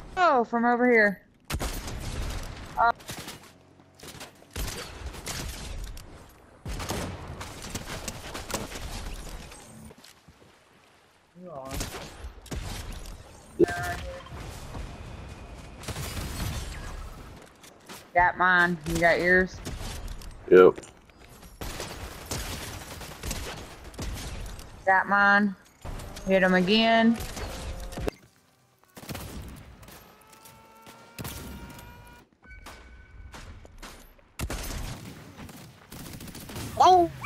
Oh, from over here. Oh, You are. got mine. You got yours? Yep. Got mine. Hit him again. Oh!